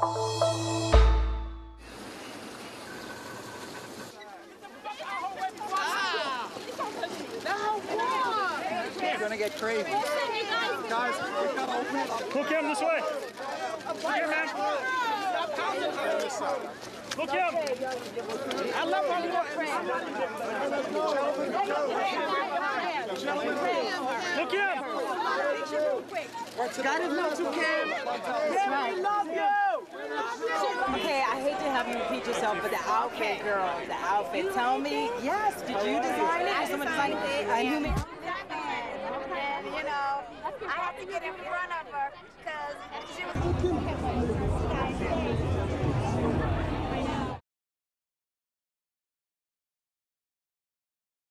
It's gonna get crazy. Guys, we gotta open it up. Lil Kim, this way. Here, man. Lil Kim. I love how you Lil Kim. God is not too Kim. We love you. Okay, I hate to have you repeat yourself, but the outfit, girl, the outfit. Tell me, yes, did you design it? Did someone design it? A human? And, you know, I had to get in front of her because she was...